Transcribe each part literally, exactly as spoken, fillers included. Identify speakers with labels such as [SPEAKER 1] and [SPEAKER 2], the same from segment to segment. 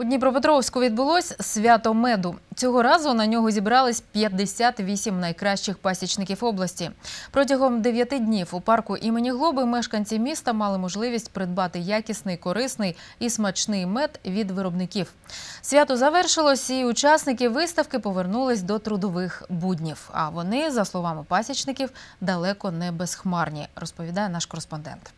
[SPEAKER 1] У Дніпропетровську відбулось свято меду. Цього разу на нього зібрались п'ятдесят вісім найкращих пасічників області. Протягом дев'яти днів у парку імені Глоби мешканці міста мали можливість придбати якісний, корисний і смачний мед від виробників. Свято завершилось, і учасники виставки повернулись до трудових буднів. А вони, за словами пасічників, далеко не безхмарні, розповідає наш кореспондент.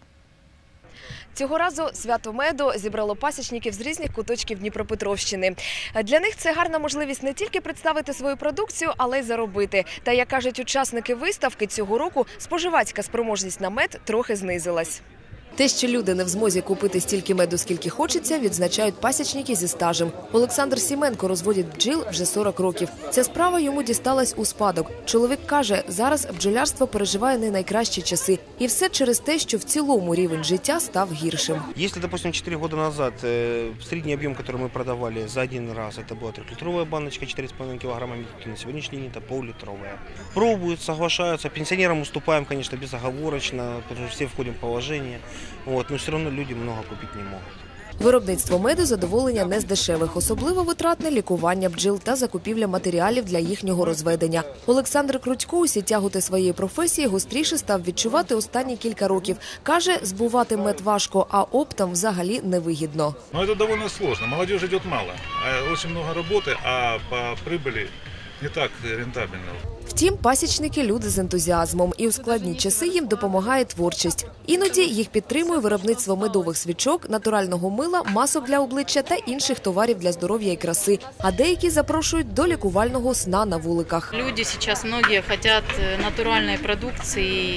[SPEAKER 2] Цього разу свято меду зібрало пасічників з різних куточків Дніпропетровщини. Для них це гарна можливість не тільки представити свою продукцію, але й заробити. Та, як кажуть учасники виставки, цього року споживацька спроможність на мед трохи знизилась. Те, що люди не в змозі купити стільки меду, скільки хочеться, відзначають пасічники зі стажем. Олександр Сіменко розводить бджіл вже сорок років. Ця справа йому дісталась у спадок. Чоловік каже, зараз бджолярство переживає не найкращі часи. І все через те, що в цілому рівень життя став гіршим.
[SPEAKER 3] Якщо, допустим, чотири роки назад середній об'єм, який ми продавали за один раз, це була трьохлітрова баночка, чотири з половиною кілограма меду, на сьогоднішній день це півлітрова. Пробують, соглашаються. Пенсіонерам уступаємо, звісно, безоговорочно, тому що всі входимо в положення. Вот, но все равно люди много купить не могут.
[SPEAKER 2] Виробництво меду – задоволення не з дешевих. Особливо витратне лікування бджіл та закупівля матеріалів для їхнього розведення. Олександр Крутько усі тяготи своєї професії гостріше став відчувати останні кілька років. Каже, збувати мед важко, а оптом взагалі невигідно.
[SPEAKER 4] Ну, це доволі складно. Молодіжі йде мало. Дуже багато роботи, а по прибулі не так рентабельно.
[SPEAKER 2] Втім, пасічники – люди з ентузіазмом, і у складні часи їм допомагає творчість. Іноді їх підтримує виробництво медових свічок, натурального мила, масок для обличчя та інших товарів для здоров'я і краси. А деякі запрошують до лікувального сна на вуликах.
[SPEAKER 5] Люди зараз многі хочуть натуральної продукції,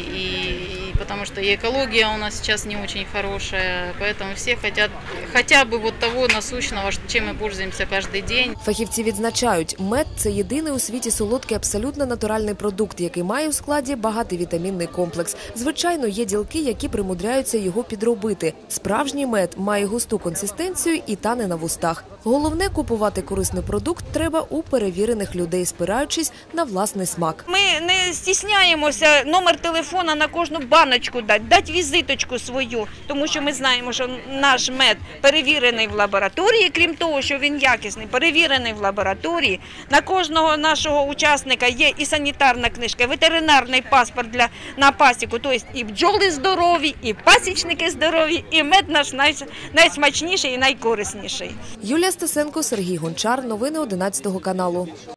[SPEAKER 5] і, тому що і екологія у нас зараз не дуже хороша, тому всі хочуть хоча б вот того насущного, чим ми пользуємося кожен день.
[SPEAKER 2] Фахівці відзначають, мед – це єдиний у світі солодкий абсолютно натуральний продукт, який має у складі багатовітамінний комплекс. Звичайно, є ділки, які примудряються його підробити. Справжній мед має густу консистенцію і тане на вустах. Головне – купувати корисний продукт треба у перевірених людей, спираючись на власний смак.
[SPEAKER 6] Ми не стісняємося номер телефона на кожну баночку дати, дати візиточку свою, тому що ми знаємо, що наш мед перевірений в лабораторії, крім того, що він якісний, перевірений в лабораторії. На кожного нашого учасника є і санітарна книжка, і ветеринарний паспорт для, на пасіку, тобто і бджоли здорові, і пасічники здорові, і мед наш най, найсмачніший і найкорисніший.
[SPEAKER 2] Юлія Стасенко, Сергій Гончар. Новини одинадцятого каналу.